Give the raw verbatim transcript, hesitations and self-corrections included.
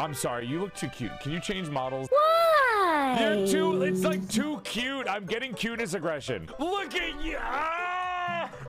I'm sorry, you look too cute. Can you change models? Why? You're too, it's like too cute. I'm getting cuteness aggression. Look at you. Ah!